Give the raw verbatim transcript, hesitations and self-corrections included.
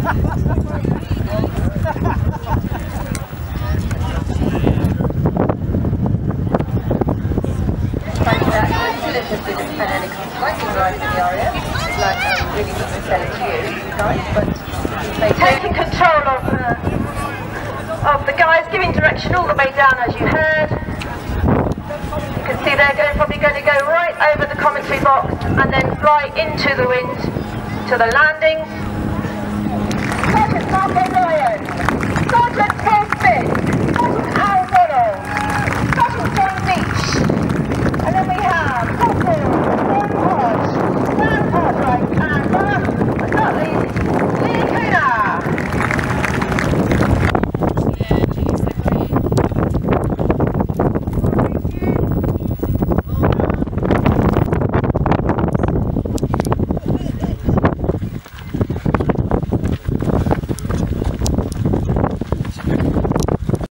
Taking control of the, of the guys, giving direction all the way down as you heard. You can see they're going, probably going to go right over the commentary box and then fly into the wind to the landing. Sergeant Marco Ryan, Sergeant Paul Smith.